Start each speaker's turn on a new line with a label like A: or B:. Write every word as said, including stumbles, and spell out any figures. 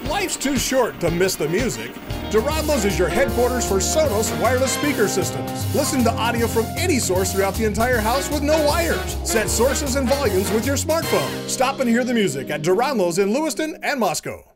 A: Life's too short to miss the music. Deranleau's is your headquarters for Sonos wireless speaker systems. Listen to audio from any source throughout the entire house with no wires. Set sources and volumes with your smartphone. Stop and hear the music at Deranleau's in Lewiston and Moscow.